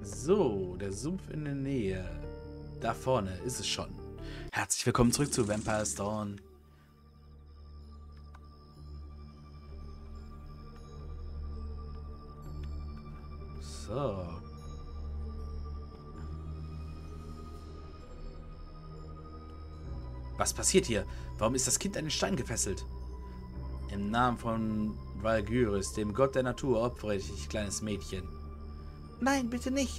So, der Sumpf in der Nähe. Da vorne ist es schon. Herzlich willkommen zurück zu Vampire's Dawn. So. Was passiert hier? Warum ist das Kind an den Stein gefesselt? Im Namen von Valgyris, dem Gott der Natur, opfere ich dich, kleines Mädchen. Nein, bitte nicht.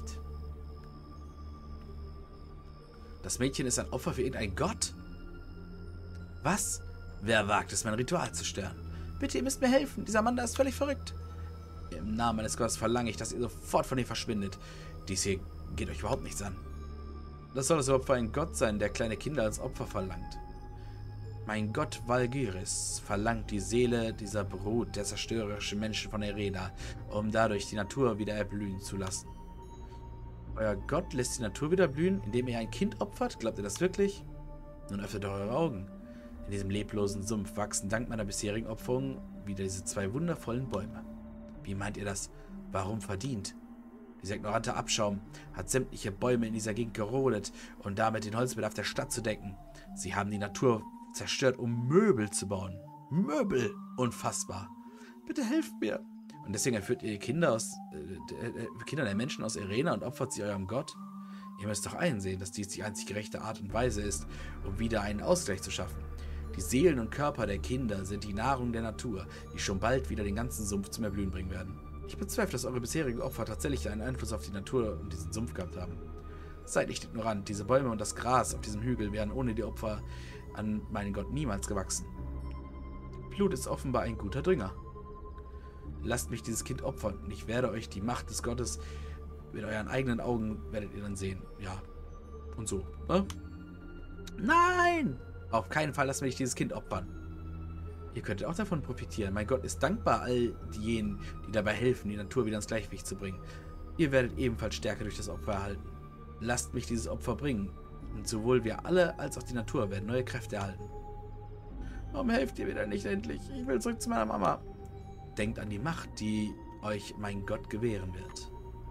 Das Mädchen ist ein Opfer für irgendeinen Gott? Was? Wer wagt es, mein Ritual zu stören? Bitte, ihr müsst mir helfen. Dieser Mann da ist völlig verrückt. Im Namen meines Gottes verlange ich, dass ihr sofort von ihm verschwindet. Dies hier geht euch überhaupt nichts an. Das soll es überhaupt für ein Gott sein, der kleine Kinder als Opfer verlangt. Mein Gott Valgyris verlangt die Seele dieser Brut der zerstörerischen Menschen von Erena, um dadurch die Natur wieder erblühen zu lassen. Euer Gott lässt die Natur wieder blühen, indem ihr ein Kind opfert? Glaubt ihr das wirklich? Nun öffnet eure Augen. In diesem leblosen Sumpf wachsen dank meiner bisherigen Opferung wieder diese zwei wundervollen Bäume. Wie meint ihr das? Warum verdient? Dieser ignorante Abschaum hat sämtliche Bäume in dieser Gegend gerodet und damit den Holzbedarf der Stadt zu decken. Sie haben die Natur zerstört, um Möbel zu bauen. Möbel! Unfassbar. Bitte helft mir. Und deswegen entführt ihr Kinder der Menschen aus Erena und opfert sie eurem Gott? Ihr müsst doch einsehen, dass dies die einzig gerechte Art und Weise ist, um wieder einen Ausgleich zu schaffen. Die Seelen und Körper der Kinder sind die Nahrung der Natur, die schon bald wieder den ganzen Sumpf zum Erblühen bringen werden. Ich bezweifle, dass eure bisherigen Opfer tatsächlich einen Einfluss auf die Natur und diesen Sumpf gehabt haben. Seid nicht ignorant, diese Bäume und das Gras auf diesem Hügel wären ohne die Opfer an meinen Gott niemals gewachsen. Blut ist offenbar ein guter Dünger. Lasst mich dieses Kind opfern und ich werde euch die Macht des Gottes mit euren eigenen Augen werdet ihr dann sehen. Ja, und so. Ne? Nein! Auf keinen Fall lasst mich dieses Kind opfern. Ihr könntet auch davon profitieren. Mein Gott ist dankbar all diejenigen, die dabei helfen, die Natur wieder ins Gleichgewicht zu bringen. Ihr werdet ebenfalls Stärke durch das Opfer erhalten. Lasst mich dieses Opfer bringen. Und sowohl wir alle als auch die Natur werden neue Kräfte erhalten. Warum helft ihr mir denn nicht endlich? Ich will zurück zu meiner Mama. Denkt an die Macht, die euch mein Gott gewähren wird.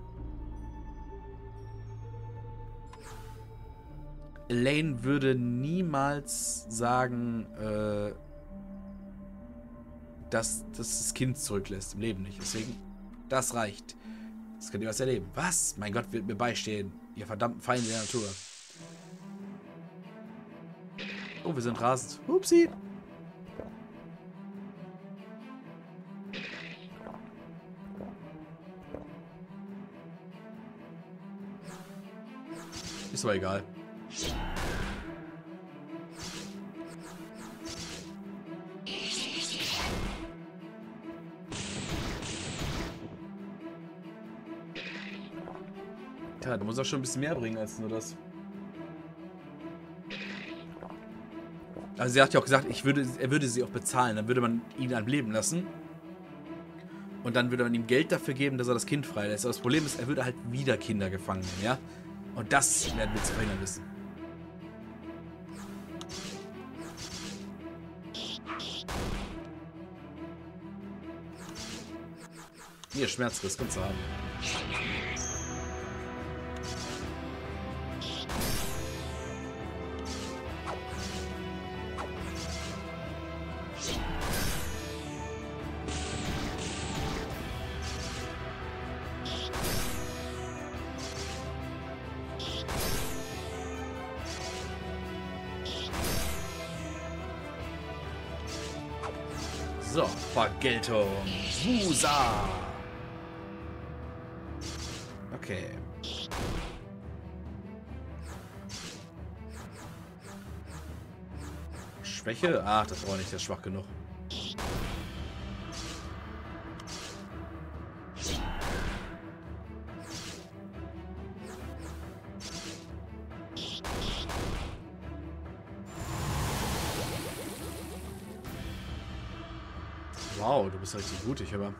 Elaine würde niemals sagen, dass das Kind zurücklässt. Im Leben nicht. Deswegen, das reicht. Das könnt ihr was erleben. Was? Mein Gott wird mir beistehen. Ihr verdammten Feinde der Natur. Oh, wir sind rasend. Upsi. Ist aber egal. Ja, du musst auch schon ein bisschen mehr bringen als nur das. Also sie hat ja auch gesagt, er würde sie auch bezahlen. Dann würde man ihn am Leben lassen. Und dann würde man ihm Geld dafür geben, dass er das Kind freilässt. Aber das Problem ist, er würde halt wieder Kinder gefangen nehmen, ja? Und das werden wir zu verhindern wissen. Hier, Schmerzriss, kannst du haben. So, Vergeltung. Wusa. Okay. Schwäche? Ach, das brauche ich nicht, der ist schwach genug. Wow, du bist richtig mutig, aber.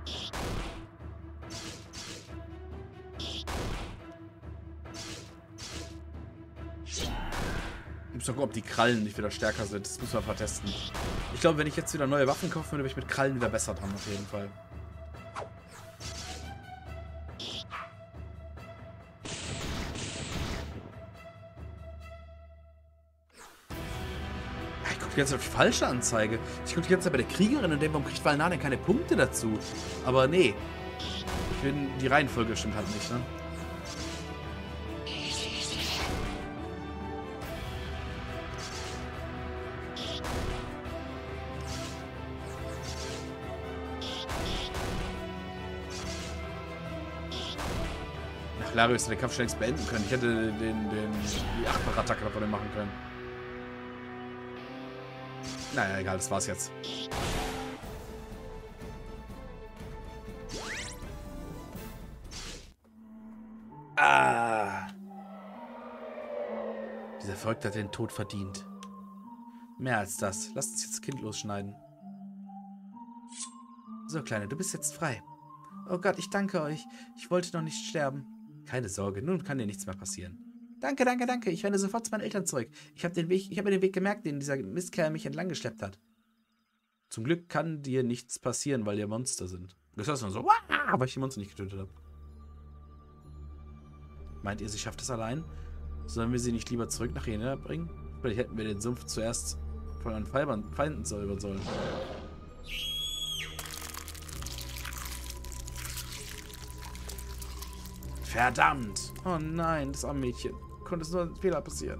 Ich muss mal gucken, ob die Krallen nicht wieder stärker sind. Das müssen wir vertesten. Ich glaube, wenn ich jetzt wieder neue Waffen kaufen würde, bin ich mit Krallen wieder besser dran, auf jeden Fall. die ganze Zeit auf die falsche Anzeige. Ich gucke die ganze Zeit bei der Kriegerin und denke, warum kriegt Valnane keine Punkte dazu? Aber nee. Ich finde, die Reihenfolge stimmt halt nicht, ne? Larius hätte den Kampf schon längst beenden können. Ich hätte die 8-Bar-Attacke davon machen können. Naja, egal, das war's jetzt. Ah! Dieser Verrückte hat den Tod verdient. Mehr als das. Lasst uns jetzt das Kind losschneiden. So, Kleine, du bist jetzt frei. Oh Gott, ich danke euch. Ich wollte noch nicht sterben. Keine Sorge, nun kann dir nichts mehr passieren. Danke, danke, danke. Ich renne sofort zu meinen Eltern zurück. Ich habe mir den Weg gemerkt, den dieser Mistkerl mich entlang geschleppt hat. Zum Glück kann dir nichts passieren, weil ihr Monster sind. Das heißt nur so, weil ich die Monster nicht getötet habe. Meint ihr, sie schafft es allein? Sollen wir sie nicht lieber zurück nach Jena bringen? Vielleicht hätten wir den Sumpf zuerst von den Feinden säubern sollen. Verdammt! Oh nein, das arme Mädchen. Konnte es nur ein Fehler passieren.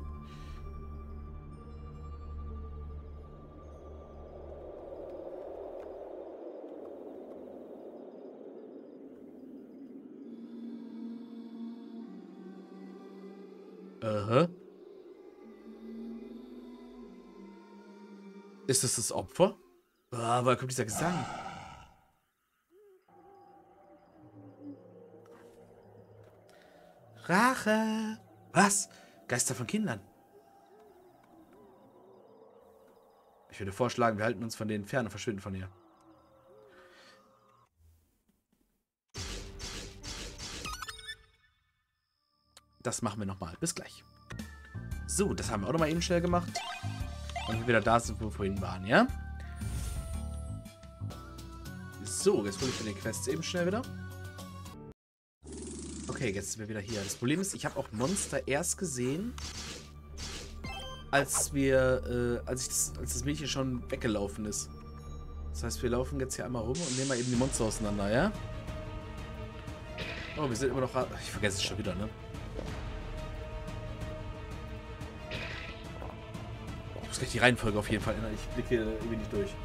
Ist das Opfer? Ah, woher kommt dieser Gesang? Rache! Was? Geister von Kindern? Ich würde vorschlagen, wir halten uns von denen fern und verschwinden von ihr. Das machen wir nochmal. Bis gleich. So, das haben wir auch nochmal eben schnell gemacht. Und wir wieder da sind, wo wir vorhin waren, ja? So, jetzt hole ich mir den Quest eben schnell wieder. Okay, jetzt sind wir wieder hier. Das Problem ist, ich habe auch Monster erst gesehen, als das Mädchen schon weggelaufen ist. Das heißt, wir laufen jetzt hier einmal rum und nehmen mal eben die Monster auseinander, ja? Oh, wir sind immer noch... Ich vergesse es schon wieder, ne? Ich muss gleich die Reihenfolge auf jeden Fall ändern. Ich blicke hier irgendwie nicht durch.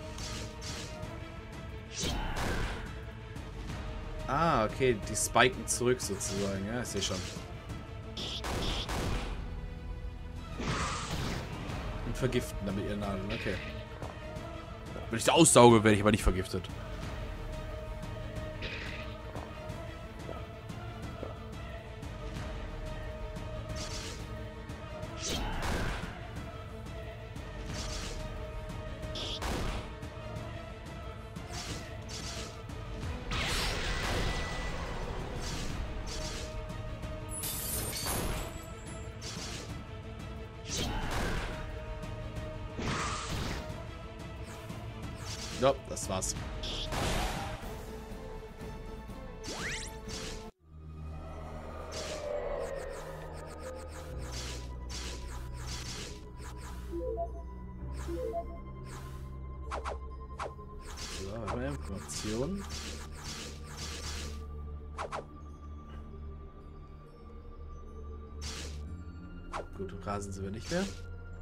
Ah, okay, die spiken zurück sozusagen. Ja, ich sehe schon. Und vergiften damit ihre Nadeln, okay. Wenn ich sie aussauge, werde ich aber nicht vergiftet. Ja, das war's. So, haben wir Informationen. Gut, Rasen sind wir nicht mehr.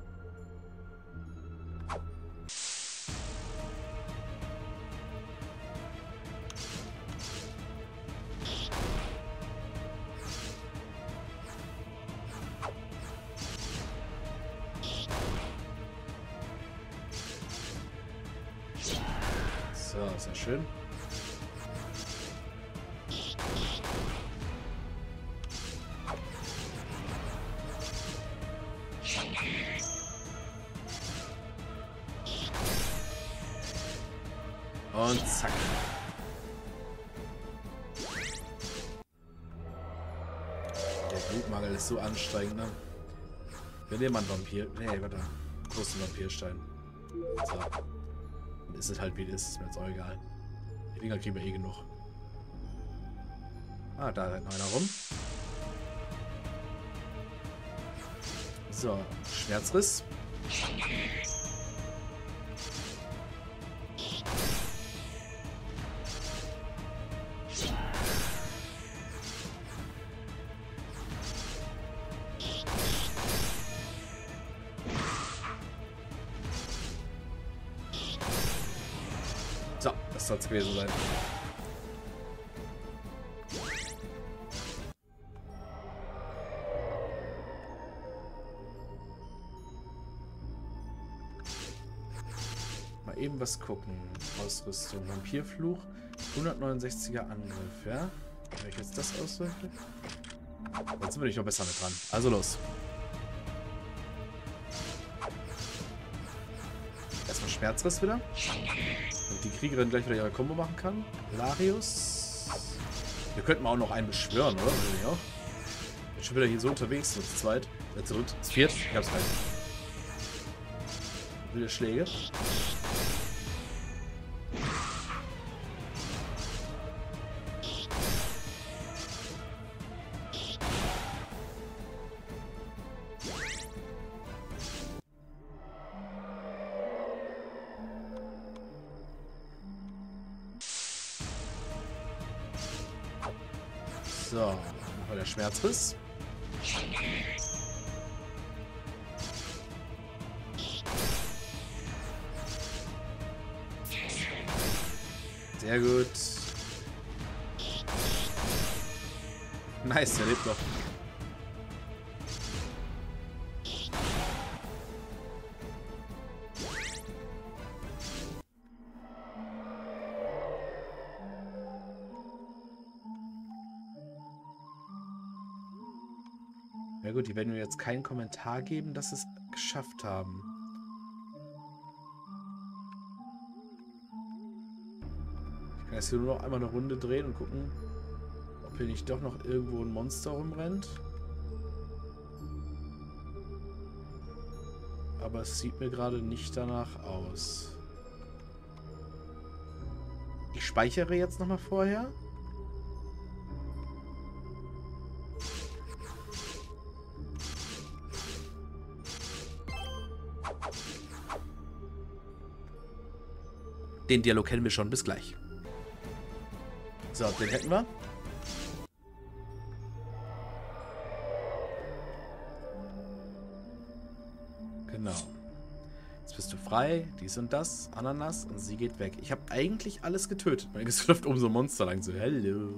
So, sehr schön. Und zack. Der Blutmangel ist so anstrengend, ne? Wir nehmen einen Vampir. Nee, warte. Großen Vampirstein. So. Dann ist es halt wie es ist. Ist mir jetzt auch egal. Die Dinger kriegen wir eh genug. Ah, da rennt noch einer rum. So, Schmerzriss. soll es gewesen sein. Mal eben was gucken. Ausrüstung. Vampirfluch. 169er Angriff, ja? Wenn ich jetzt das ausrüste. Jetzt bin ich noch besser mit dran. Also los. Erstmal Schmerzriss wieder. Und die Kriegerin gleich wieder ihre Combo machen kann. Larius. Wir könnten auch noch einen beschwören, oder? Ja. Bin schon wieder hier so unterwegs. So zu zweit. Zu dritt. Zu viert. Ich hab's gleich. Wilde Schläge. So, nochmal der Schmerzriss. Sehr gut. Nice, er lebt noch. Ja gut, die werden mir jetzt keinen Kommentar geben, dass sie es geschafft haben. Ich kann jetzt hier nur noch einmal eine Runde drehen und gucken, ob hier nicht doch noch irgendwo ein Monster rumrennt. Aber es sieht mir gerade nicht danach aus. Ich speichere jetzt nochmal vorher. Den Dialog kennen wir schon. Bis gleich. So, den hätten wir. Genau. Jetzt bist du frei. Dies und das. Ananas. Und sie geht weg. Ich habe eigentlich alles getötet. Es läuft um so ein Monster lang. So, hello.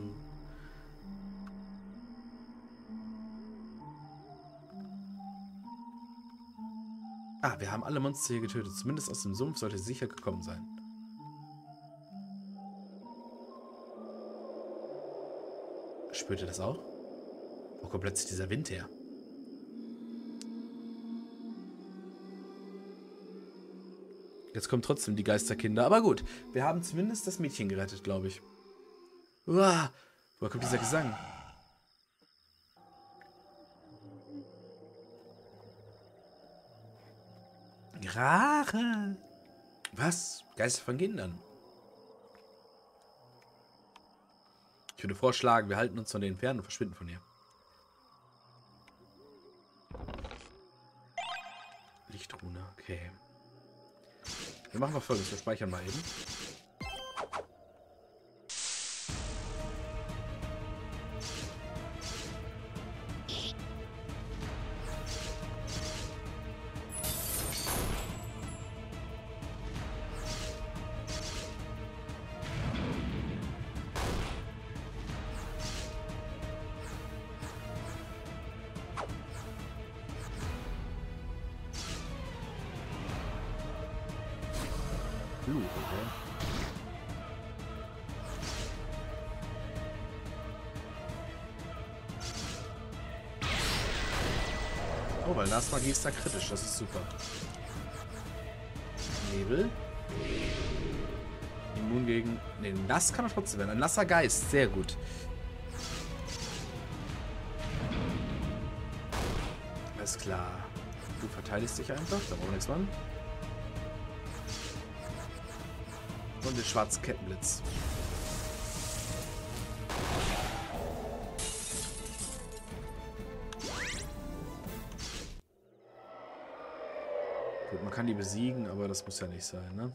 Ah, wir haben alle Monster hier getötet. Zumindest aus dem Sumpf sollte sicher gekommen sein. Spürt ihr das auch? Wo kommt plötzlich dieser Wind her? Jetzt kommen trotzdem die Geisterkinder. Aber gut, wir haben zumindest das Mädchen gerettet, glaube ich. Uah, woher kommt dieser Gesang? Rache. Was? Geister von Kindern. Ich würde vorschlagen, wir halten uns von denen fern und verschwinden von ihr. Lichtrune, okay. Wir machen mal Folgendes, wir speichern mal eben. Okay. Oh, weil Nasmagie ist da kritisch, das ist super. Nebel. Immun gegen... Ne, nass kann er trotzdem werden. Ein nasser Geist, sehr gut. Alles klar. Du verteidigst dich einfach, da brauchen wir nichts machen. Und den schwarzen Kettenblitz. Gut, man kann die besiegen, aber das muss ja nicht sein, ne?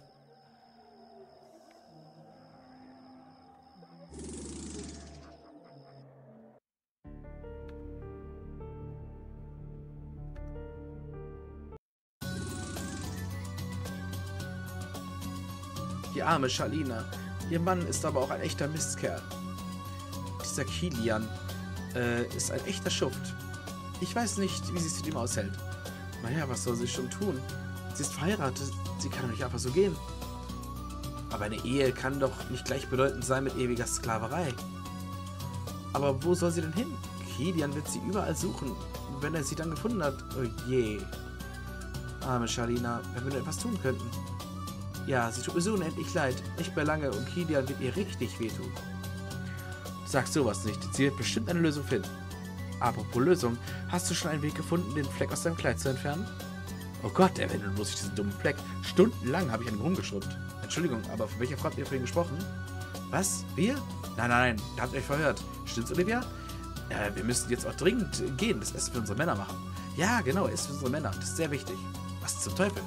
Die arme Schalina. Ihr Mann ist aber auch ein echter Mistkerl. Dieser Kilian ist ein echter Schuft. Ich weiß nicht, wie sie es mit ihm aushält. Naja, was soll sie schon tun? Sie ist verheiratet. Sie kann doch nicht einfach so gehen. Aber eine Ehe kann doch nicht gleichbedeutend sein mit ewiger Sklaverei. Aber wo soll sie denn hin? Kilian wird sie überall suchen, wenn er sie dann gefunden hat. Oh je. Arme Shalina, wenn wir nur etwas tun könnten. Ja, sie tut mir so unendlich leid. Nicht mehr lange und Kilian wird ihr richtig wehtun. Sag sowas nicht. Sie wird bestimmt eine Lösung finden. Apropos Lösung, hast du schon einen Weg gefunden, den Fleck aus deinem Kleid zu entfernen? Oh Gott, eventuell muss ich diesen dummen Fleck. Stundenlang habe ich an ihm rumgeschrubbt. Entschuldigung, aber von welcher Frau habt ihr vorhin gesprochen? Was? Wir? Nein, nein, nein, da habt ihr euch verhört. Stimmt's, Olivia? Wir müssen jetzt auch dringend gehen, das Essen für unsere Männer machen. Ja, genau, Essen für unsere Männer. Das ist sehr wichtig. Was zum Teufel?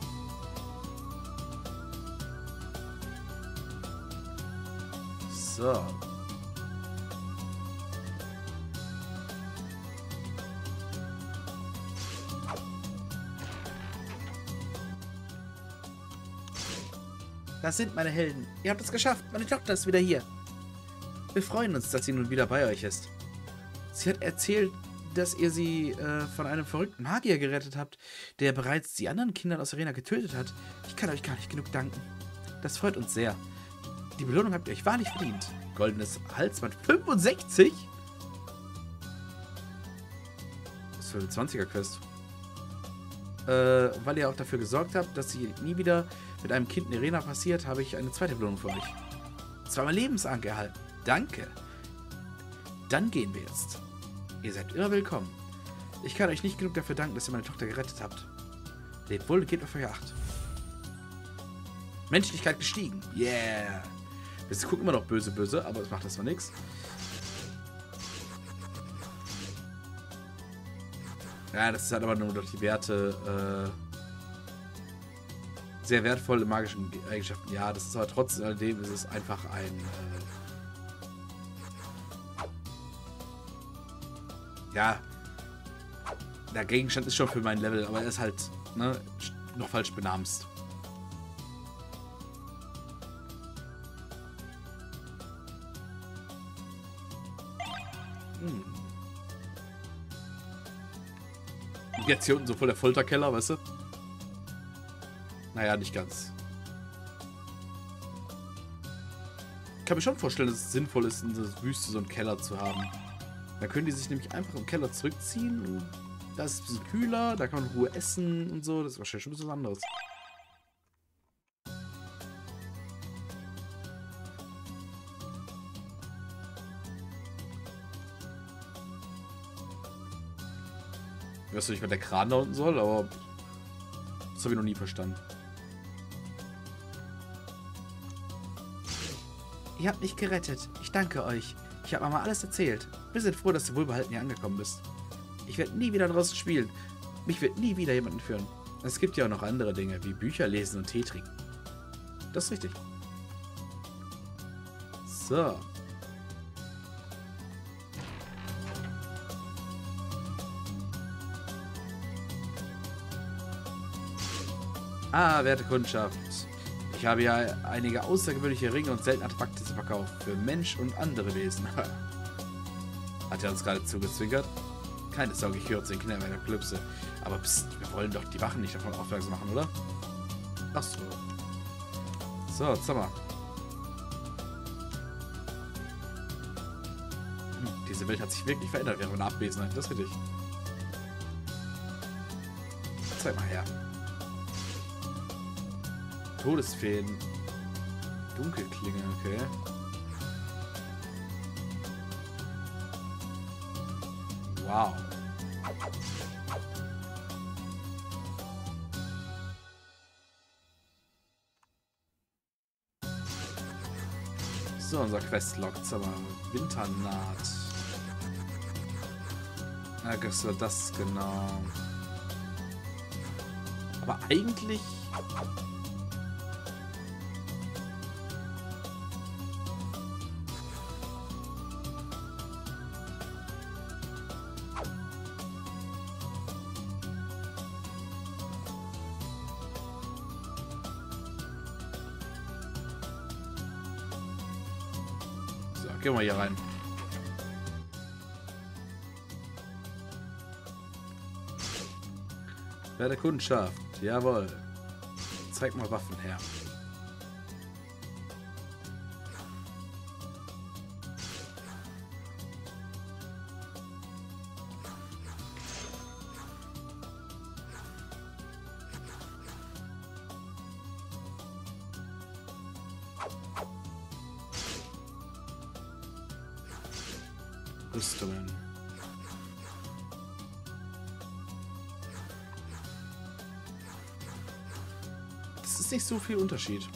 So. Das sind meine Helden. Ihr habt es geschafft. Meine Tochter ist wieder hier. Wir freuen uns, dass sie nun wieder bei euch ist. Sie hat erzählt, dass ihr sie von einem verrückten Magier gerettet habt, der bereits die anderen Kinder aus Arena getötet hat. Ich kann euch gar nicht genug danken. Das freut uns sehr. Die Belohnung habt ihr euch wahrlich verdient. Goldenes Halsband 65? Das ist für eine 20er-Quest. Weil ihr auch dafür gesorgt habt, dass sie nie wieder mit einem Kind in Arena passiert, habe ich eine zweite Belohnung für euch. 2-mal Lebensank erhalten. Danke. Dann gehen wir jetzt. Ihr seid immer willkommen. Ich kann euch nicht genug dafür danken, dass ihr meine Tochter gerettet habt. Lebt wohl und gebt auf euch Acht. Menschlichkeit gestiegen. Yeah. Wir gucken immer noch böse, böse, aber es macht erstmal nichts. Ja, das ist halt aber nur durch die Werte sehr wertvolle magischen Eigenschaften. Ja, das ist aber trotz alledem ist es einfach ein ja, der Gegenstand ist schon für mein Level, aber er ist halt noch falsch benamst. Jetzt hier unten so voll der Folterkeller, weißt du? Naja, nicht ganz. Ich kann mir schon vorstellen, dass es sinnvoll ist, in der Wüste so einen Keller zu haben. Da können die sich nämlich einfach im Keller zurückziehen. Und da ist es ein bisschen kühler, da kann man in Ruhe essen und so. Das ist wahrscheinlich schon ein bisschen was anderes. Ich weiß nicht, was der Kran da unten soll, aber das habe ich noch nie verstanden. Ihr habt mich gerettet. Ich danke euch. Ich habe Mama alles erzählt. Wir sind froh, dass du wohlbehalten hier angekommen bist. Ich werde nie wieder draußen spielen. Mich wird nie wieder jemanden führen. Es gibt ja auch noch andere Dinge, wie Bücher lesen und Tee trinken. Das ist richtig. So. Ah, werte Kundschaft. Ich habe ja einige außergewöhnliche Ringe und seltene Artefakte zu verkaufen. Für Mensch und andere Wesen. Hat er uns gerade zugezwinkert? Keine Sorge, ich höre zu den Kindern der Apokalypse. Aber pst, wir wollen doch die Wachen nicht davon aufmerksam machen, oder? Ach so. So, jetzt haben wir. Diese Welt hat sich wirklich verändert während meiner Abwesenheit. Das ist richtig. Zeig mal her. Todesfäden. Dunkelklinge, okay. Wow. So, unser Questlog. Jetzt aber Winternaht. Ja, das genau. Aber eigentlich... gehen wir mal hier rein. Werde Kundschaft. Jawohl. Zeig mal Waffen her. Rüstungen. Das ist nicht so viel Unterschied.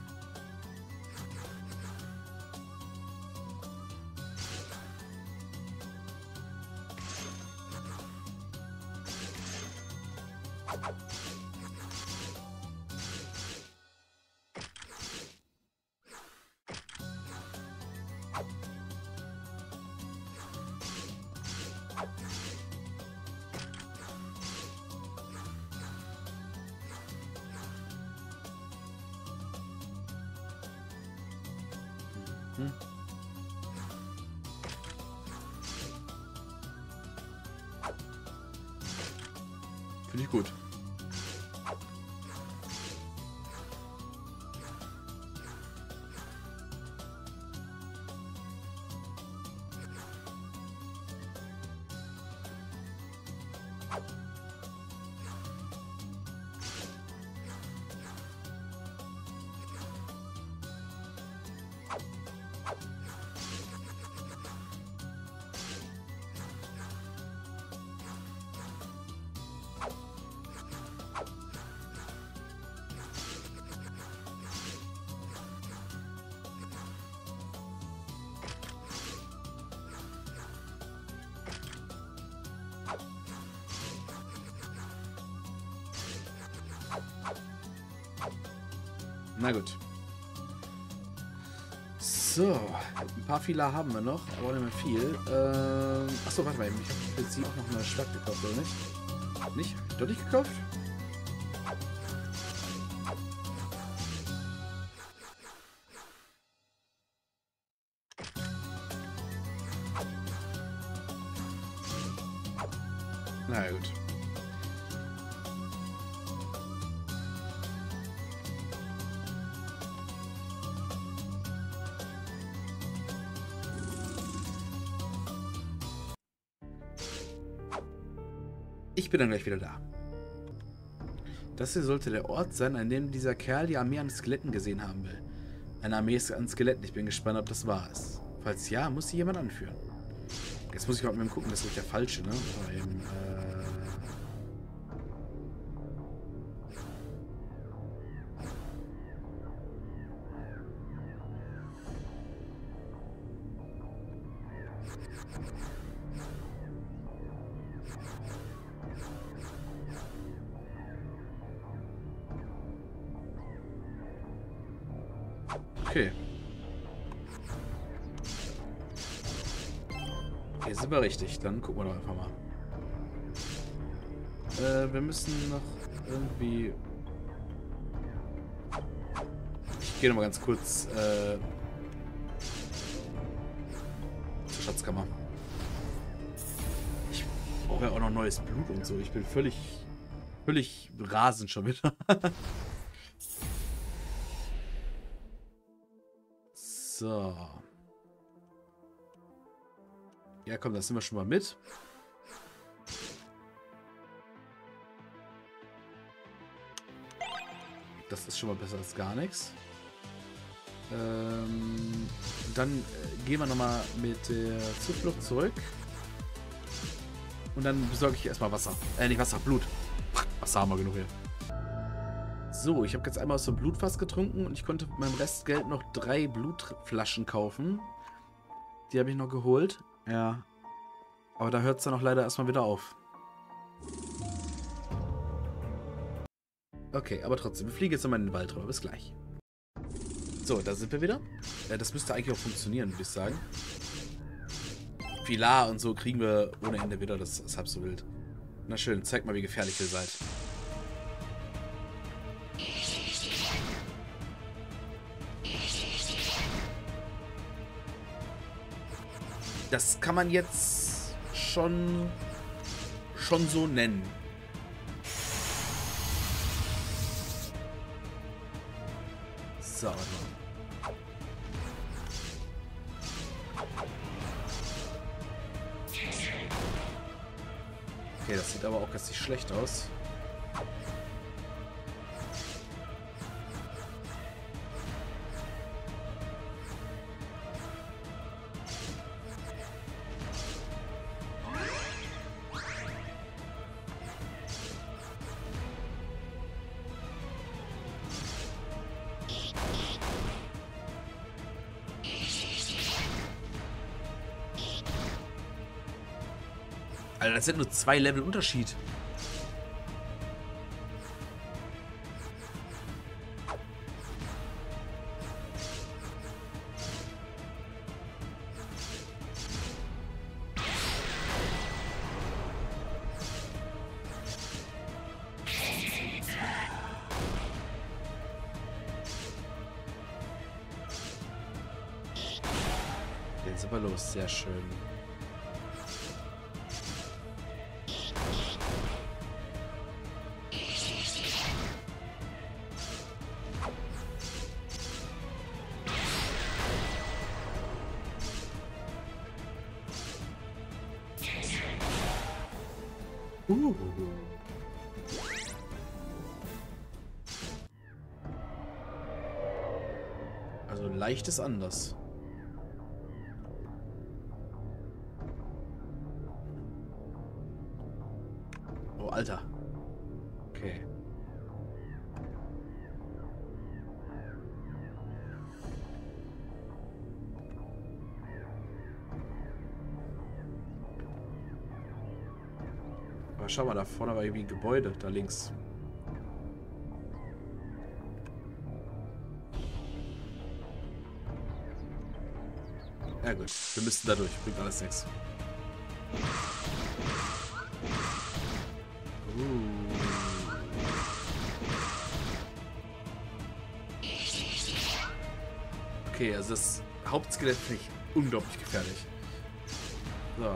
Finde ich gut. Na gut. So, ein paar Fehler haben wir noch, aber nicht mehr viel. Achso, warte mal, ich habe jetzt sie auch noch mal Schwert gekauft, oder nicht? Nicht? Doch nicht gekauft? Na ja, gut. Ich bin dann gleich wieder da. Das hier sollte der Ort sein, an dem dieser Kerl die Armee an Skeletten gesehen haben will. Eine Armee an Skeletten. Ich bin gespannt, ob das wahr ist. Falls ja, muss sie jemand anführen. Jetzt muss ich mal mit dem gucken, das ist der falsche, ne? Okay. Hier sind wir richtig. Dann gucken wir doch einfach mal. Wir müssen noch irgendwie... Ich gehe noch mal ganz kurz zur Schatzkammer. Ich brauche ja auch noch neues Blut und so. Ich bin völlig rasend schon wieder. So. Ja, komm, das sind wir schon mal mit. Das ist schon mal besser als gar nichts. Dann gehen wir nochmal mit der Zuflucht zurück. Und dann besorge ich erstmal Wasser. Nicht Wasser, Blut. Wasser haben wir genug hier. So, ich habe jetzt einmal aus dem Blutfass getrunken und ich konnte mit meinem Restgeld noch 3 Blutflaschen kaufen. Die habe ich noch geholt. Ja. Aber da hört es dann auch leider erstmal wieder auf. Okay, aber trotzdem, wir fliegen jetzt nochmal in den Wald rüber. Bis gleich. So, da sind wir wieder. Das müsste eigentlich auch funktionieren, würde ich sagen. Filar und so kriegen wir ohne Ende wieder. Das ist halb so wild. Na schön, zeigt mal, wie gefährlich ihr seid. Das kann man jetzt schon so nennen. So, warte mal. Okay, das sieht aber auch ganz nicht schlecht aus. Alter, das sind nur 2 Level Unterschied. Jetzt aber los, sehr schön. Also leicht ist anders. Oh, Alter. Okay. Aber schau mal, da vorne war irgendwie ein Gebäude, da links. Ja gut, wir müssten da durch, bringt alles nichts. Okay, also das Hauptskelett finde ich unglaublich gefährlich. So.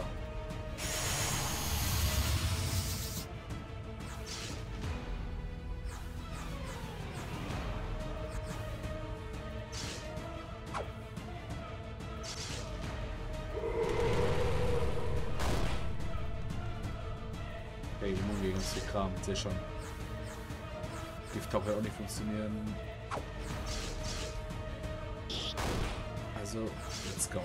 Okay, Immun gegen uns Kram, sehe schon. Gifttauch wird auch nicht funktionieren. Also, let's go.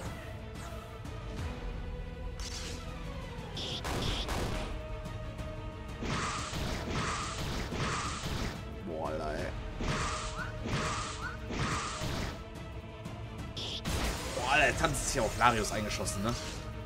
Boah, Alter, ey. Boah, Alter, jetzt hat es sich auf Larius eingeschossen, ne?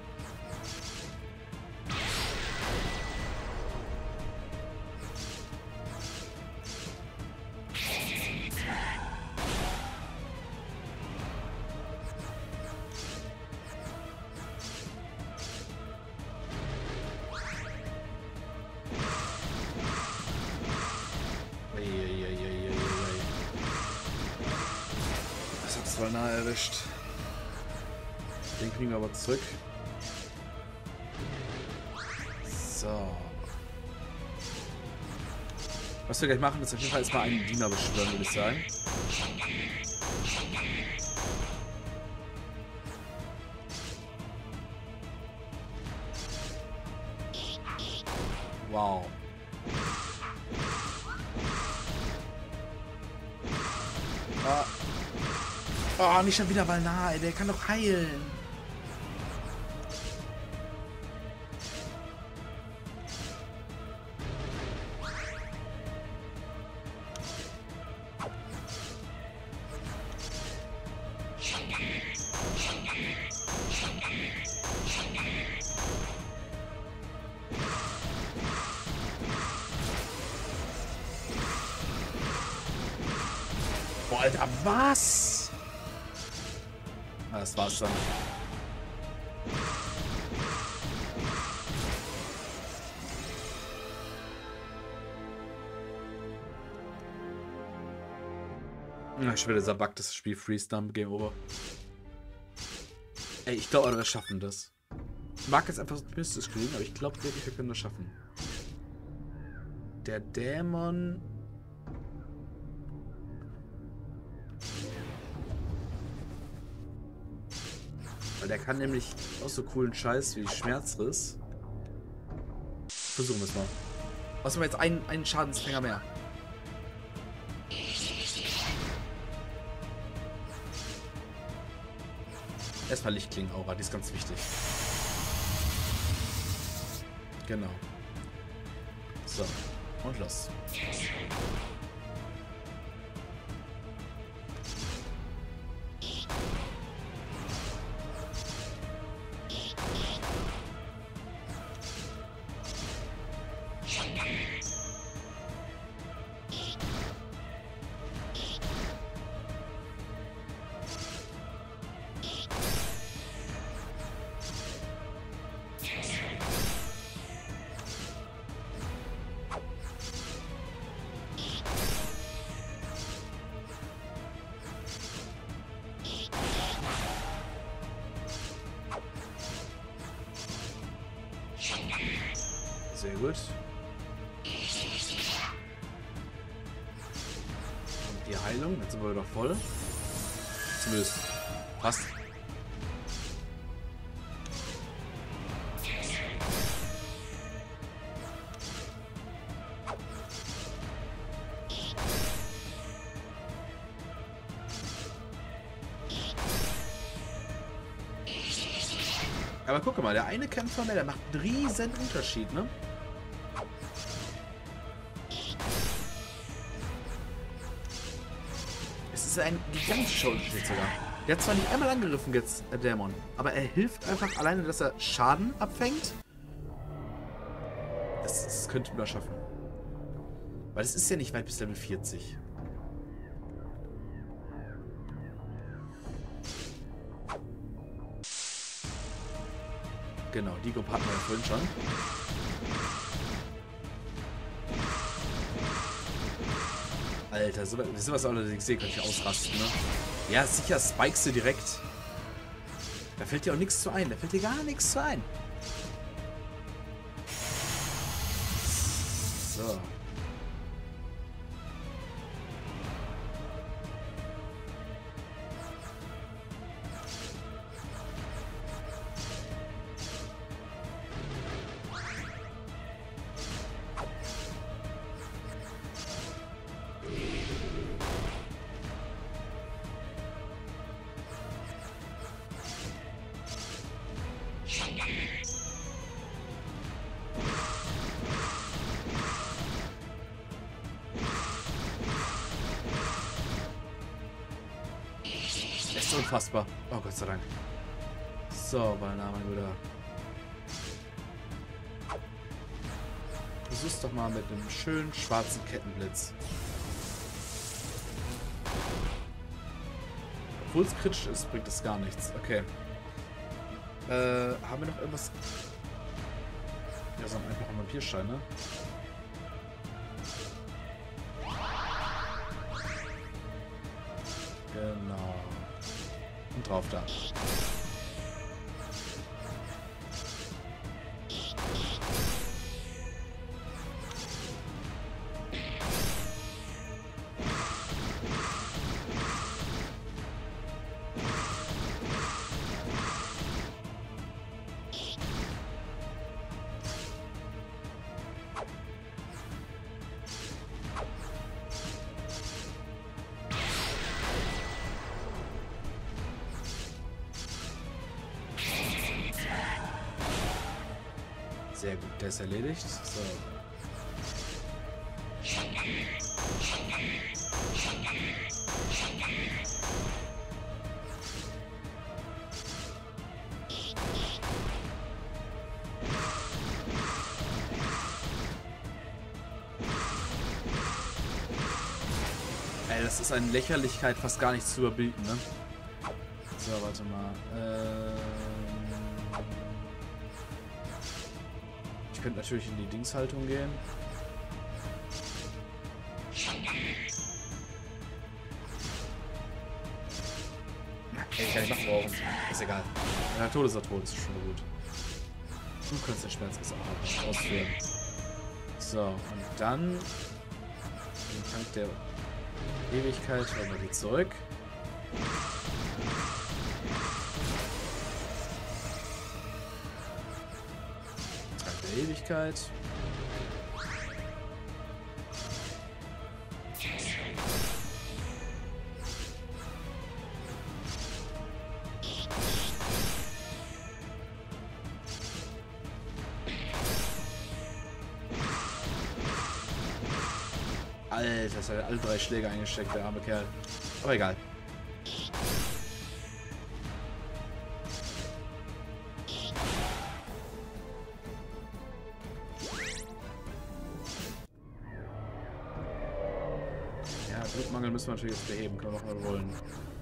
Das hat es voll nahe erwischt. Den kriegen wir aber zurück. So. Was wir gleich machen, ist auf jeden Fall erstmal einen Diener beschwören, würde ich sagen. Wow. Oh, nicht schon wieder Valnar, ey, der kann doch heilen. Boah, Alter, was? Das war's dann. Ich will dieser Bug, das Spiel Freeze Dump, Game Over. Ey, ich glaube, wir schaffen das. Ich mag jetzt einfach optimistisch klingen, aber ich glaube wirklich, wir können das schaffen. Der Dämon... Weil der kann nämlich auch so coolen Scheiß wie Schmerzriss. Versuchen wir es mal. Außerdem jetzt einen Schadensfänger mehr. Erstmal Lichtklingen-Aura, die ist ganz wichtig. Genau. So, und los. Sehr gut. Und die Heilung, jetzt sind wir wieder voll. Zumindest passt. Aber guck mal, der eine Kämpfer mehr, der macht einen riesen Unterschied, ne? Es ist ein gigantischer Unterschied sogar. Der hat zwar nicht einmal angegriffen jetzt, der Dämon, aber er hilft einfach alleine, dass er Schaden abfängt. Das könnten wir schaffen. Weil es ist ja nicht weit bis Level 40. Genau, die Gruppe hatten wir ja vorhin schon. Alter, sowas allerdings sehe, kann ich ausrasten, ne? Ja, sicher spikest du direkt. Da fällt dir auch nichts zu ein. Da fällt dir gar nichts zu ein. So. Das ist unfassbar. Oh Gott sei Dank. So, mein Guter. Versuch's doch mal mit einem schönen schwarzen Kettenblitz. Obwohl es kritisch ist, bringt es gar nichts. Okay. Haben wir noch irgendwas? Ja, so ein einfacher Vampirstein, ne? Genau. Und drauf da. Sehr gut, der ist erledigt. So. Ey, das ist eine Lächerlichkeit, fast gar nicht zu überbieten, ne? So, warte mal. Ich könnte natürlich in die Dingshaltung gehen. Ey, ich kann nicht nachbrauchen. Das ist egal. Wenn er tot ist, er tot. Das ist schon gut. Du kannst den Schmerz ausführen. So, und dann im Tank der Ewigkeit holen wir die zurück. Tank der Ewigkeit. Alter, das hat alle 3 Schläge eingesteckt, der arme Kerl. Aber egal. Ja, Blutmangel müssen wir natürlich jetzt beheben. Können wir machen, was wir wollen.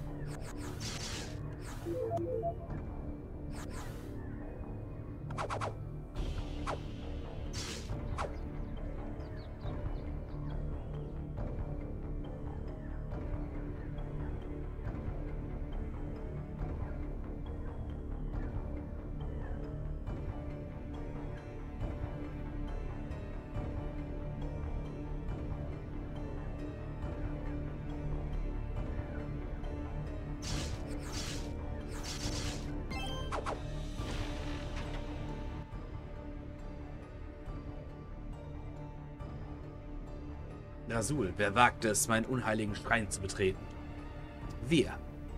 Rasul, wer wagt es, meinen unheiligen Schrein zu betreten? Wir.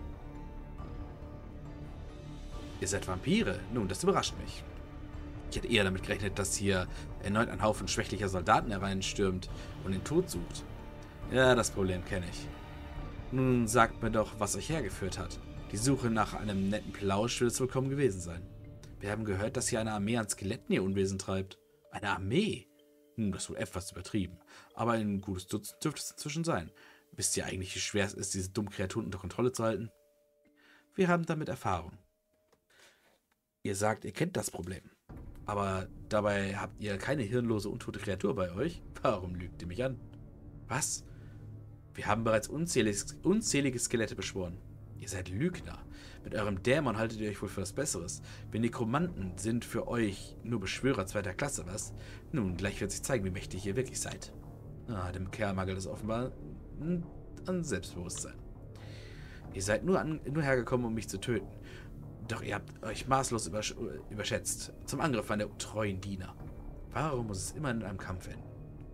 Ihr seid Vampire? Nun, das überrascht mich. Ich hätte eher damit gerechnet, dass hier erneut ein Haufen schwächlicher Soldaten hereinstürmt und den Tod sucht. Ja, das Problem kenne ich. Nun sagt mir doch, was euch hergeführt hat. Die Suche nach einem netten Plausch wird es wohl kaum gewesen sein. Wir haben gehört, dass hier eine Armee an Skeletten ihr Unwesen treibt. Eine Armee? Das ist wohl etwas übertrieben. Aber ein gutes Dutzend dürfte es inzwischen sein. Wisst ihr eigentlich, wie schwer es ist, diese dummen Kreaturen unter Kontrolle zu halten? Wir haben damit Erfahrung. Ihr sagt, ihr kennt das Problem. Aber dabei habt ihr keine hirnlose, untote Kreatur bei euch? Warum lügt ihr mich an? Was? Wir haben bereits unzählige Skelette beschworen. Ihr seid Lügner. Mit eurem Dämon haltet ihr euch wohl für was Besseres. Wir Nekromanten sind für euch nur Beschwörer 2. Klasse, was? Nun, gleich wird sich zeigen, wie mächtig ihr wirklich seid. Dem Kerl mangelt es offenbar an Selbstbewusstsein. Ihr seid nur hergekommen, um mich zu töten. Doch ihr habt euch maßlos überschätzt. Zum Angriff an der treuen Diener. Warum muss es immer in einem Kampf enden?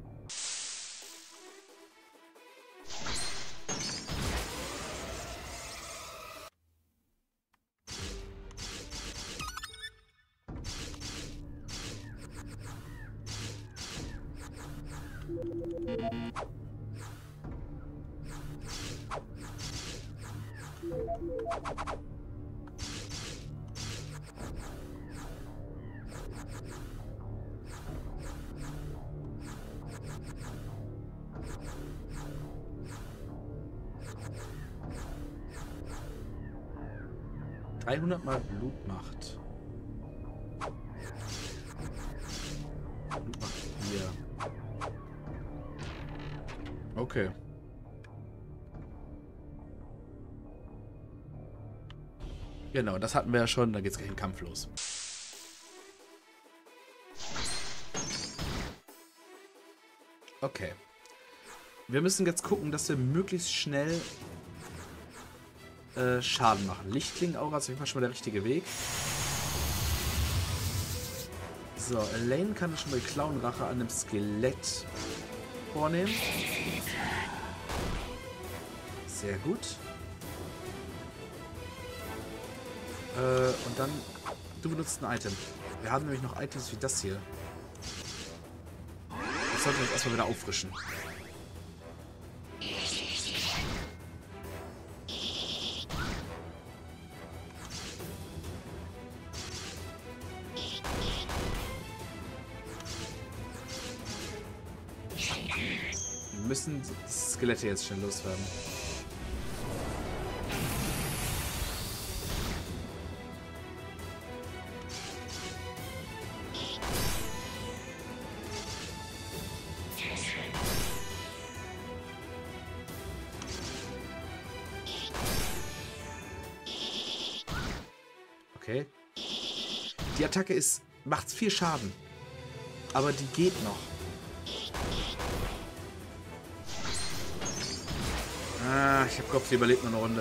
Mal Blutmacht. Blutmacht 4. Okay. Genau, das hatten wir ja schon. Da geht's gleich in den Kampf los. Okay. Wir müssen jetzt gucken, dass wir möglichst schnell Schaden machen. Lichtklingen-Aura ist auf jeden Fall schon mal der richtige Weg. So, Elaine kann schon mal die Clown-Rache an einem Skelett vornehmen. Sehr gut. Und dann, du benutzt ein Item. Wir haben nämlich noch Items wie das hier. Das sollten wir jetzt erstmal wieder auffrischen. Wir müssen die Skelette jetzt schnell loswerden. Die Attacke macht 4 Schaden. Aber die geht noch. Ah, ich hab Kopf, die überlebt nur eine Runde.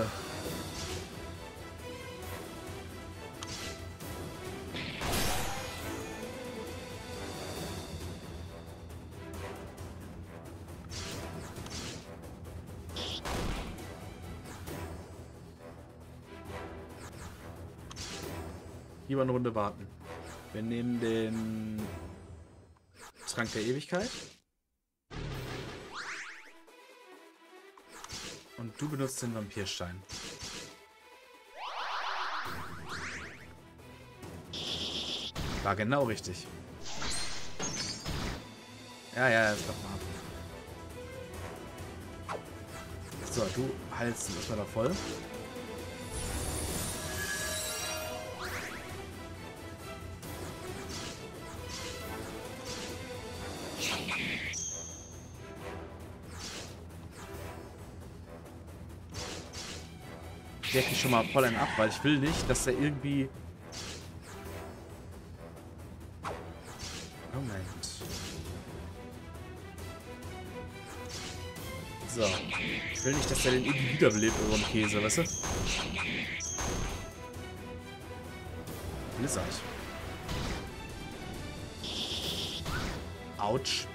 Lieber eine Runde warten. Wir nehmen den Trank der Ewigkeit. Und du benutzt den Vampirstein. War genau richtig. Ja, jetzt mach mal ab. So, du heilst ihn erstmal da voll. Ich decke schon mal voll einen ab, weil ich will nicht, dass er irgendwie... Moment. So. Ich will nicht, dass er den irgendwie wiederbelebt über den Käse, weißt du? Blizzard. Autsch.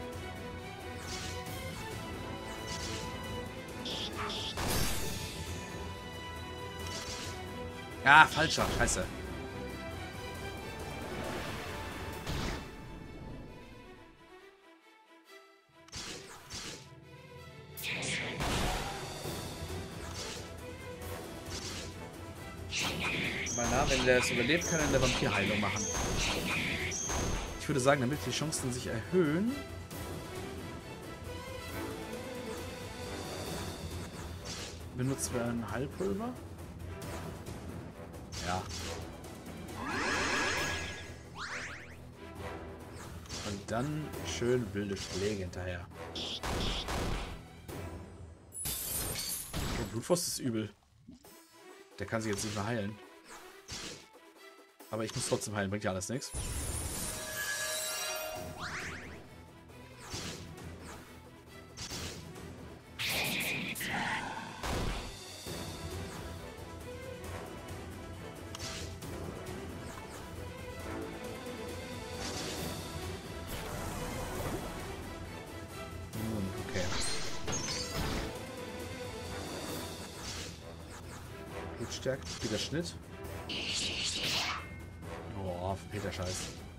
Ah, falscher. Scheiße. Wenn der es überlebt, kann er eine Vampirheilung machen. Ich würde sagen, damit die Chancen sich erhöhen... benutzen wir ein Heilpulver? Ja. Und dann schön wilde Schläge hinterher. Der Blutfrost ist übel. Der kann sich jetzt nicht mehr heilen. Aber ich muss trotzdem heilen, bringt ja alles nichts. Okay. Blutstärke, wieder Schnitt. Oh, Peter Scheiß.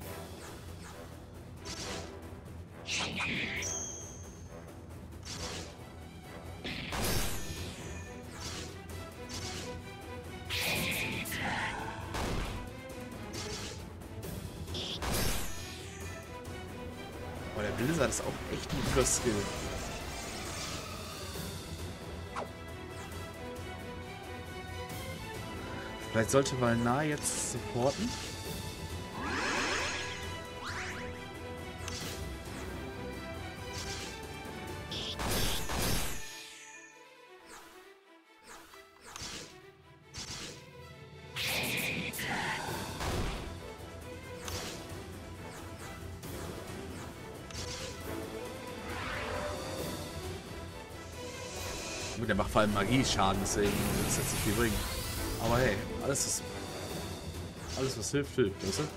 Oh, der Blizzard ist auch echt ein guter Skill. Vielleicht sollte Valnar jetzt supporten. Der macht vor allem Magie-Schaden, deswegen wird es jetzt nicht viel bringen. Aber hey, alles was hilft, hilft, weißt du?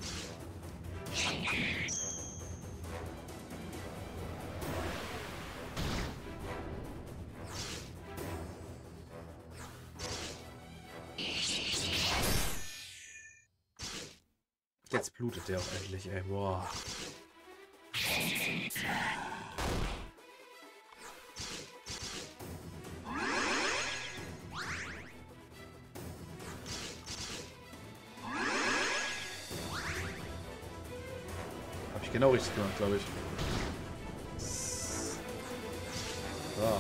Jetzt blutet der auch endlich, ey. Boah. Genau richtig gemacht, glaube ich. So.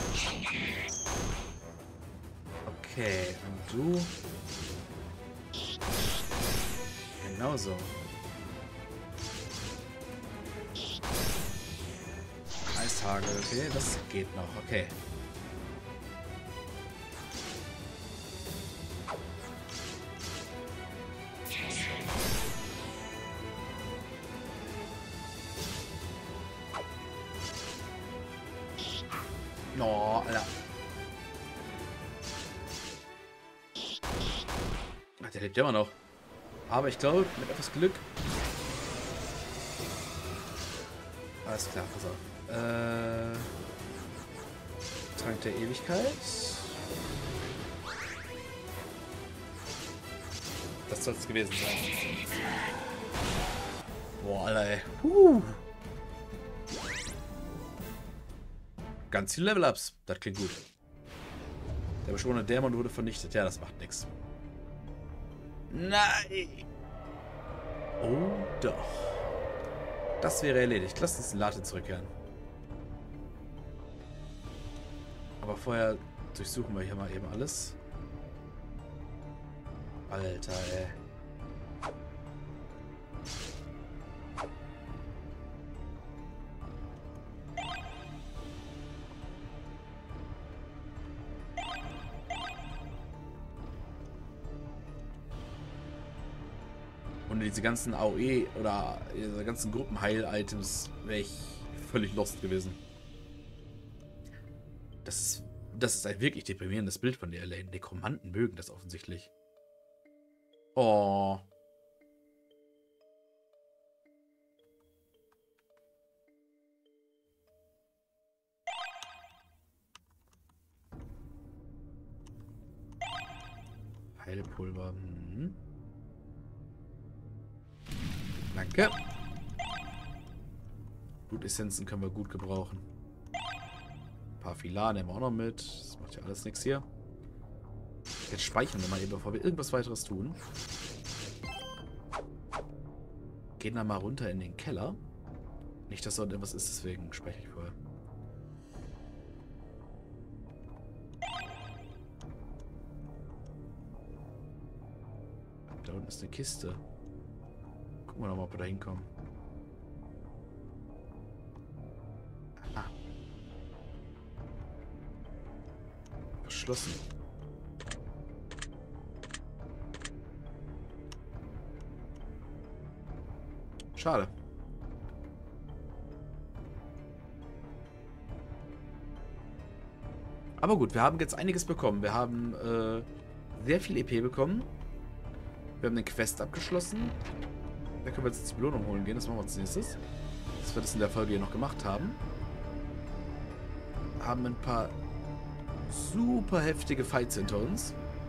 Okay, und du Genau so. Eishagel, okay, das geht noch, okay. No, Alter. Ach, der lebt immer noch. Aber ich glaube, mit etwas Glück. Alles klar, pass auf. Trank der Ewigkeit. Das soll es gewesen sein. Boah, Alter, ey. Ganz viele Level-Ups. Das klingt gut. Der beschworene Dämon wurde vernichtet. Ja, das macht nichts. Nein! Oh, doch. Das wäre erledigt. Lass uns in Late zurückkehren. Aber vorher durchsuchen wir hier mal eben alles. Alter, ey. Und diese ganzen AOE oder diese ganzen Gruppenheil-Items wäre ich völlig lost gewesen. Das ist ein wirklich deprimierendes Bild von der Elaine. Nekromanten mögen das offensichtlich. Oh. Heilpulver. Hm. Danke. Blutessenzen können wir gut gebrauchen. Ein paar Filar nehmen wir auch noch mit. Das macht ja alles nichts hier. Jetzt speichern wir mal eben, bevor wir irgendwas weiteres tun. Gehen dann mal runter in den Keller. Nicht, dass dort irgendwas ist, deswegen speichere ich vorher. Da unten ist eine Kiste. Gucken wir noch mal, ob wir da hinkommen. Ah. Verschlossen. Schade. Aber gut, wir haben jetzt einiges bekommen. Wir haben sehr viel EP bekommen. Wir haben eine Quest abgeschlossen. Da können wir jetzt die Belohnung holen gehen. Das machen wir als nächstes. Dass wir das in der Folge hier noch gemacht haben. Haben ein paar super heftige Fights hinter uns.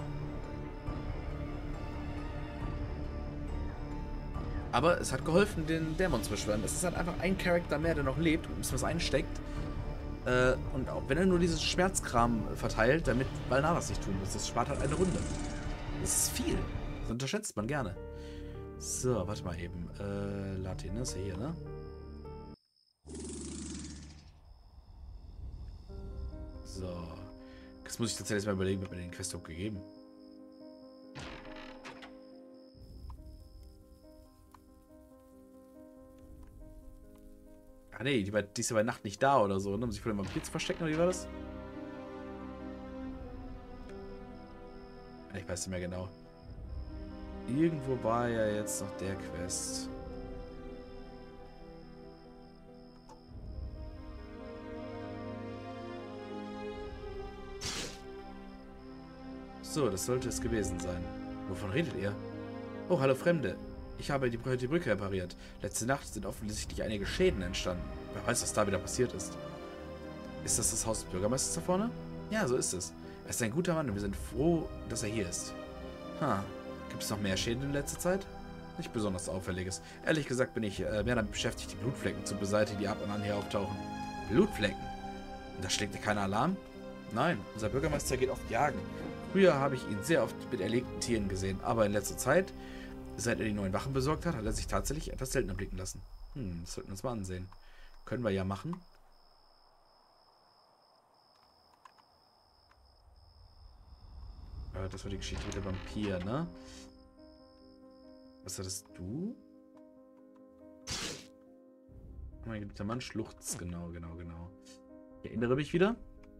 Aber es hat geholfen, den Dämon zu beschwören. Es ist halt einfach ein Charakter mehr, der noch lebt und ein bisschen was einsteckt. Und auch wenn er nur dieses Schmerzkram verteilt, damit Valnar das nicht tun muss. Das spart halt eine Runde. Das ist viel. Das unterschätzt man gerne. So, warte mal eben. Latin, ne? Ist ja hier, ne? So. Jetzt muss ich tatsächlich mal überlegen, wird mir den Quest gegeben. Ah ne, die ist ja bei Nacht nicht da oder so, ne? Um sich vor dem Vampir zu verstecken, oder wie war das? Ich weiß nicht mehr genau. Irgendwo war ja jetzt noch der Quest. So, das sollte es gewesen sein. Wovon redet ihr? Oh, hallo Fremde. Ich habe die Brücke repariert. Letzte Nacht sind offensichtlich einige Schäden entstanden. Wer weiß, was da wieder passiert ist. Ist das Haus des Bürgermeisters da vorne? Ja, so ist es. Er ist ein guter Mann und wir sind froh, dass er hier ist. Gibt es noch mehr Schäden in letzter Zeit? Nicht besonders auffälliges. Ehrlich gesagt bin ich mehr damit beschäftigt, die Blutflecken zu beseitigen, die ab und an hier auftauchen. Blutflecken? Und da schlägt keiner Alarm? Nein, unser Bürgermeister geht oft jagen. Früher habe ich ihn sehr oft mit erlegten Tieren gesehen, aber in letzter Zeit, seit er die neuen Wachen besorgt hat, hat er sich tatsächlich etwas seltener blicken lassen. Das sollten wir uns mal ansehen. Können wir ja machen. Das war die Geschichte mit dem Vampir, ne? Was hattest du? Mein geliebter Mann schluchzt. Genau. Ich erinnere mich wieder.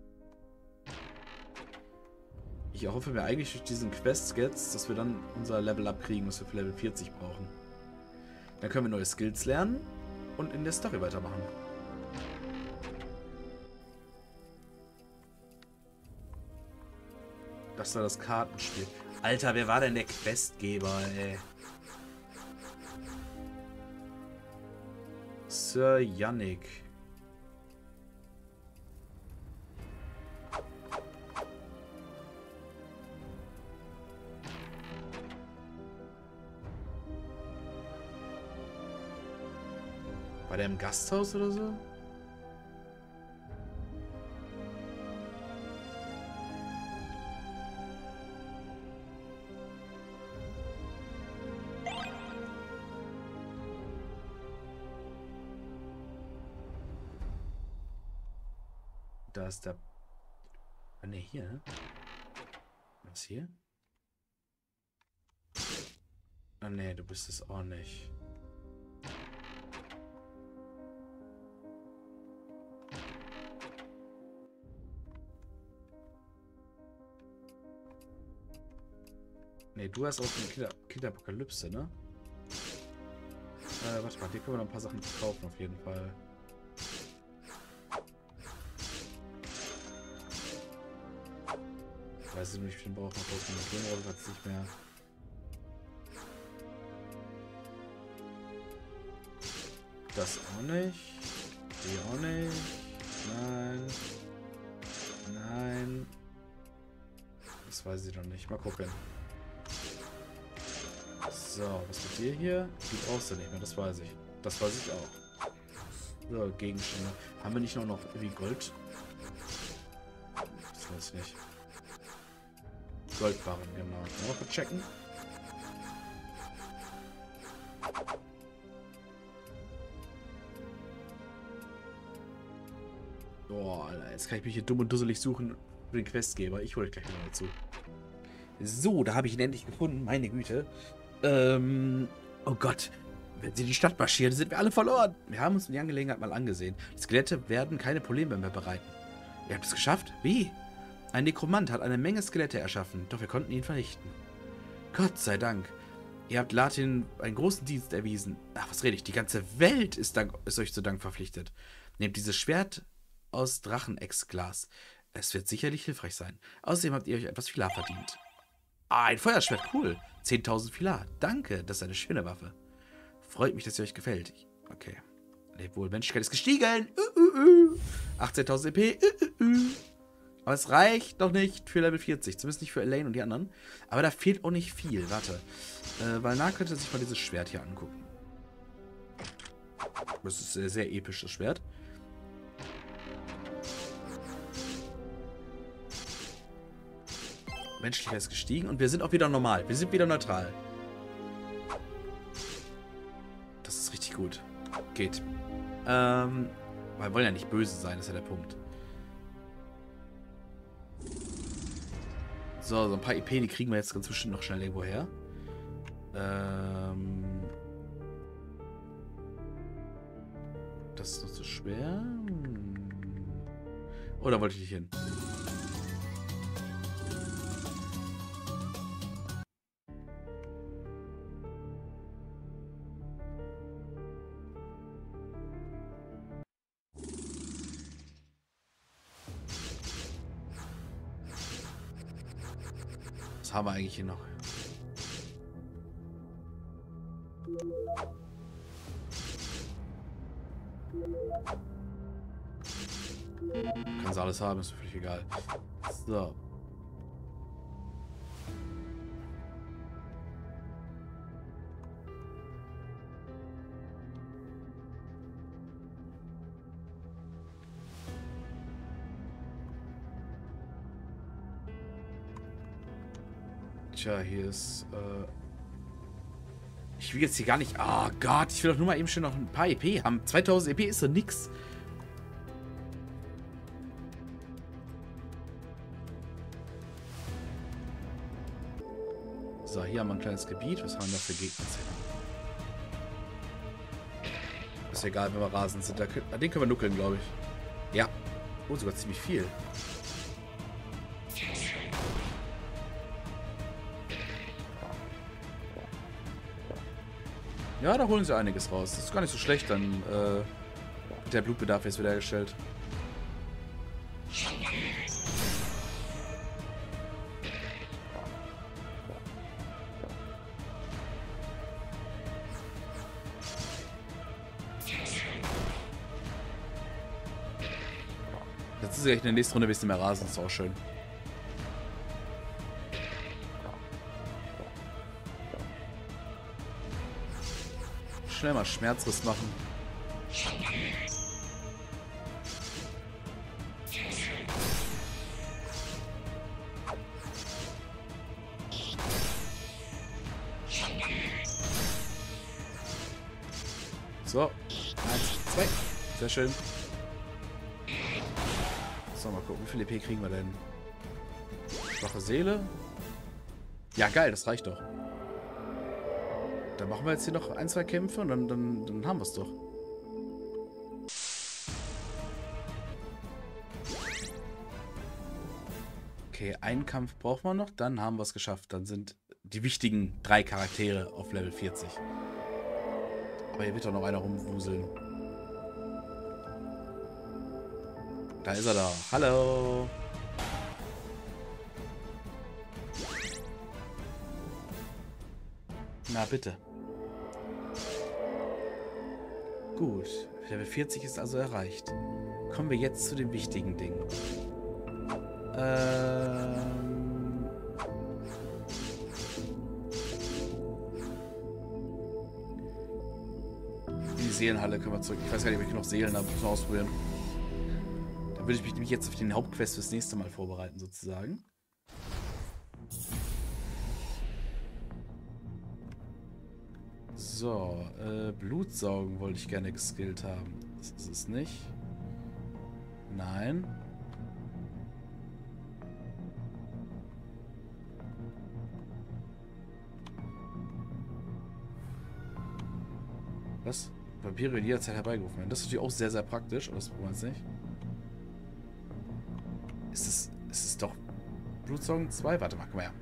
Ich erhoffe mir eigentlich durch diesen Quest jetzt, dass wir dann unser Level-Up kriegen, was wir für Level 40 brauchen. Dann können wir neue Skills lernen und in der Story weitermachen. Das war das Kartenspiel. Alter, wer war denn der Questgeber, ey? Sir Yannick. War der im Gasthaus oder so? Da ist der... Ah, ne, hier, ne? Was hier? Ah, ne, du bist es auch nicht. Ne, du hast auch eine Kinderapokalypse, ne? Warte mal, hier können wir noch ein paar Sachen kaufen, auf jeden Fall. Ich weiß nicht, wie viel brauchen wir kaufen. Gehen hat es nicht mehr. Das auch nicht. Die auch nicht. Nein. Nein. Das weiß ich noch nicht. Mal gucken. So, was mit dir hier? Die brauchst du nicht mehr, das weiß ich. Das weiß ich auch. So, Gegenstände. Haben wir nicht noch irgendwie Gold? Das weiß ich nicht. Goldbarren, genau. Mal kurz checken. Boah, Alter, jetzt kann ich mich hier dumm und dusselig suchen für den Questgeber. Ich hole euch gleich wieder dazu. So, da habe ich ihn endlich gefunden. Meine Güte. Oh Gott. Wenn sie in die Stadt marschieren, sind wir alle verloren. Wir haben uns die Angelegenheit mal angesehen. Die Skelette werden keine Probleme mehr bereiten. Ihr habt es geschafft? Wie? Ein Nekromant hat eine Menge Skelette erschaffen, doch wir konnten ihn vernichten. Gott sei Dank. Ihr habt Latin einen großen Dienst erwiesen. Ach, was rede ich? Die ganze Welt ist euch zu Dank verpflichtet. Nehmt dieses Schwert aus Drachenexglas. Es wird sicherlich hilfreich sein. Außerdem habt ihr euch etwas Filar verdient. Ah, ein Feuerschwert, cool. 10.000 Filar. Danke, das ist eine schöne Waffe. Freut mich, dass sie euch gefällt. Okay. Lebt wohl, Menschlichkeit ist gestiegen. 18.000 EP. Aber es reicht noch nicht für Level 40. Zumindest nicht für Elaine und die anderen. Aber da fehlt auch nicht viel. Warte. Valnar könnte sich mal dieses Schwert hier angucken. Das ist sehr, sehr episch, das Schwert. Menschlichkeit ist gestiegen und wir sind auch wieder normal. Wir sind wieder neutral. Das ist richtig gut. Geht. Wir wollen ja nicht böse sein, ist ja der Punkt. So ein paar EP, die kriegen wir jetzt ganz bestimmt noch schnell irgendwo her. Das ist noch zu schwer. Oh, da wollte ich nicht hin. Was haben wir eigentlich hier noch? Kannst alles haben, ist völlig egal. So. Tja, hier ist, ich will jetzt hier gar nicht... Oh Gott, ich will doch nur mal eben schön noch ein paar EP haben. 2000 EP ist doch nix. So, hier hier haben wir ein kleines Gebiet. Was haben wir da für Gegner? Ist ja egal, wenn wir rasend sind. Den können wir nuckeln, glaube ich. Ja. Oh, sogar ziemlich viel. Ja, da holen sie einiges raus. Das ist gar nicht so schlecht, dann der Blutbedarf ist wiederhergestellt. Jetzt ist ja echt in der nächsten Runde ein bisschen mehr Rasen, das ist auch schön. Schnell mal Schmerzriss machen. So, 1, 2. Sehr schön. So, mal gucken, wie viel EP kriegen wir denn? Schwache Seele. Ja, geil, das reicht doch. Dann machen wir jetzt hier noch 1, 2 Kämpfe und dann haben wir es doch. Okay, einen Kampf brauchen wir noch, dann haben wir es geschafft. Dann sind die wichtigen 3 Charaktere auf Level 40. Aber hier wird doch noch einer rumwuseln. Da ist er doch. Hallo. Na bitte. Gut. Level 40 ist also erreicht. Kommen wir jetzt zu den wichtigen Dingen. Die Seelenhalle können wir zurück. Ich weiß gar nicht, ob ich noch Seelen habe. Muss man ausprobieren. Dann würde ich mich nämlich jetzt auf den Hauptquest fürs nächste Mal vorbereiten, sozusagen. So, Blutsaugen wollte ich gerne geskillt haben. Das ist es nicht. Nein. Was? Vampire in jeder Zeit herbeigerufen werden. Das ist natürlich auch sehr, sehr praktisch, aber das brauchen wir jetzt nicht. Ist es doch Blutsaugen 2? Warte mal, komm her.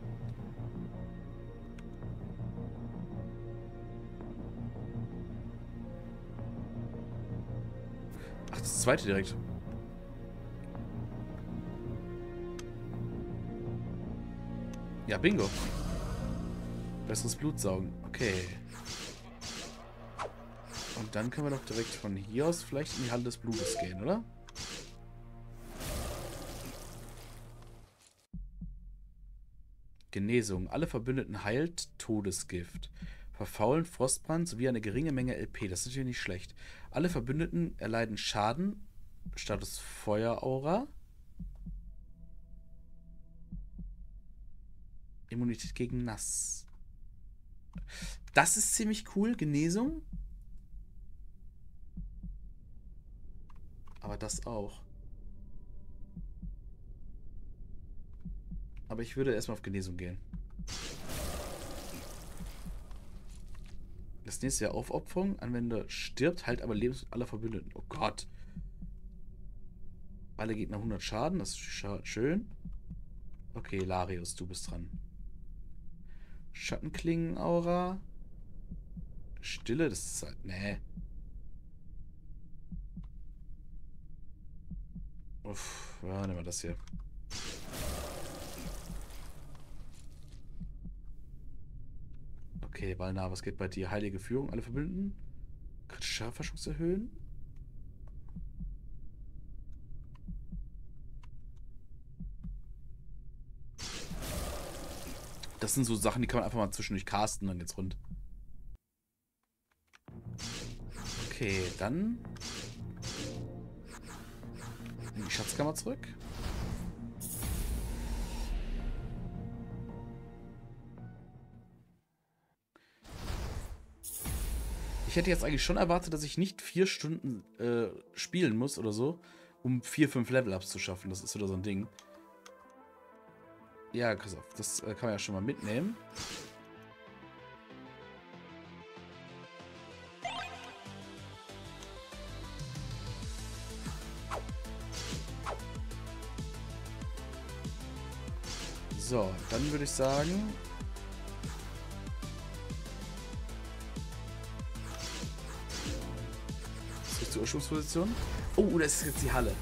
Ach, das zweite direkt. Ja, bingo. Besseres Blutsaugen. Okay. Und dann können wir doch direkt von hier aus vielleicht in die Halle des Blutes gehen, oder? Genesung. Alle Verbündeten heilt Todesgift. Verfaulen, Frostbrand sowie eine geringe Menge LP. Das ist natürlich nicht schlecht. Alle Verbündeten erleiden Schaden. Status Feueraura. Immunität gegen Nass. Das ist ziemlich cool. Genesung. Aber das auch. Aber ich würde erstmal auf Genesung gehen. Das nächste Jahr Aufopferung. Anwender stirbt, heilt aber Lebens aller Verbündeten. Oh Gott. Alle Gegner 100 Schaden. Das ist schön. Okay, Larius, du bist dran. Schattenklingen-Aura. Stille, das ist halt... Nee. Uff, ja, nehmen wir das hier. Okay, Valna, was geht bei dir? Heilige Führung, alle Verbündeten? Kritische Verschutz erhöhen? Das sind so Sachen, die kann man einfach mal zwischendurch casten, dann geht's rund. Okay, dann... in die Schatzkammer zurück. Ich hätte jetzt eigentlich schon erwartet, dass ich nicht 4 Stunden spielen muss oder so, um 4, 5 Level-Ups zu schaffen. Das ist wieder so ein Ding. Ja, pass auf. Das kann man ja schon mal mitnehmen. So, dann würde ich sagen... Zur Ursprungsposition. Oh, das ist jetzt die Halle.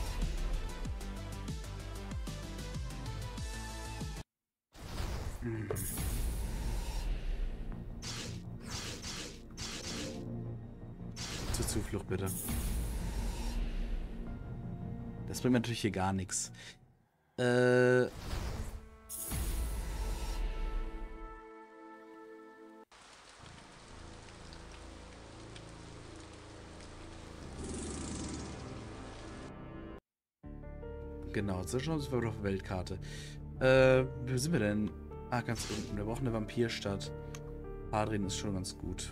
Zur Zuflucht, bitte. Das bringt mir natürlich hier gar nichts. Genau, das sind wir auf der Weltkarte. Wo sind wir denn? Ah, ganz unten. Wir brauchen eine Vampirstadt. Hadrian ist schon ganz gut.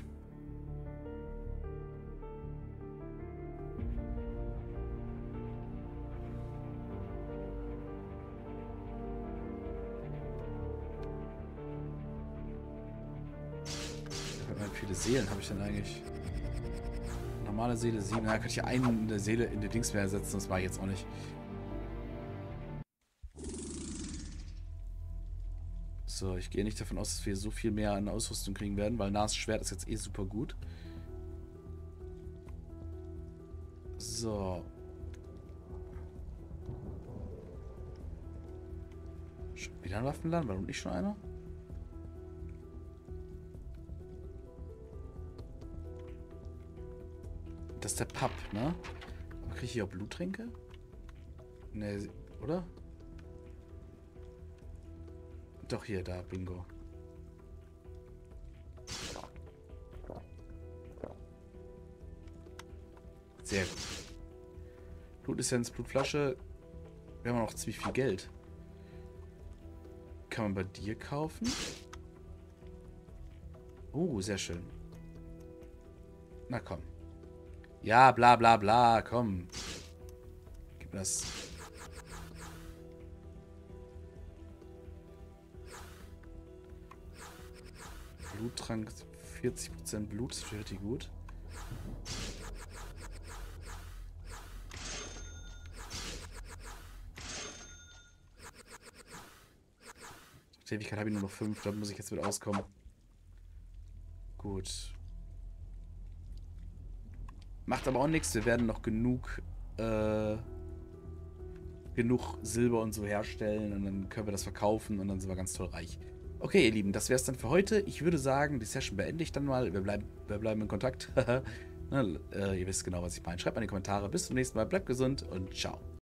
Wie viele Seelen habe ich denn eigentlich? Normale Seele 7. Da könnte ich eine Seele in die Dings mehr ersetzen. Das war ich jetzt auch nicht. So, ich gehe nicht davon aus, dass wir so viel mehr an Ausrüstung kriegen werden, weil Nas Schwert ist jetzt eh super gut. So. Schon wieder ein Waffenladen? Warum nicht schon einer? Das ist der Pub, ne? Kriege ich hier auch Bluttränke? Ne, oder? Doch, hier, da, Bingo. Sehr gut. Blutessenz, Blutflasche. Wir haben auch noch ziemlich viel Geld. Kann man bei dir kaufen? Oh, sehr schön. Na komm. Ja, bla bla bla, komm. Gib mir das. Bluttrank, 40% Blut, das ist richtig gut. Ewigkeit habe ich nur noch 5, da muss ich jetzt mit auskommen. Gut. Macht aber auch nichts, wir werden noch genug Silber und so herstellen und dann können wir das verkaufen und dann sind wir ganz toll reich. Okay, ihr Lieben, das wäre es dann für heute. Ich würde sagen, die Session beende ich dann mal. Wir bleiben in Kontakt. Ihr wisst genau, was ich meine. Schreibt mal in die Kommentare. Bis zum nächsten Mal. Bleibt gesund und ciao.